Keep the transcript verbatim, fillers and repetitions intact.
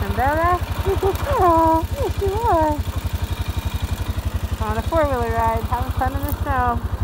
And Bella? Oh, yes you are. On a four-wheeler ride, having fun in the snow.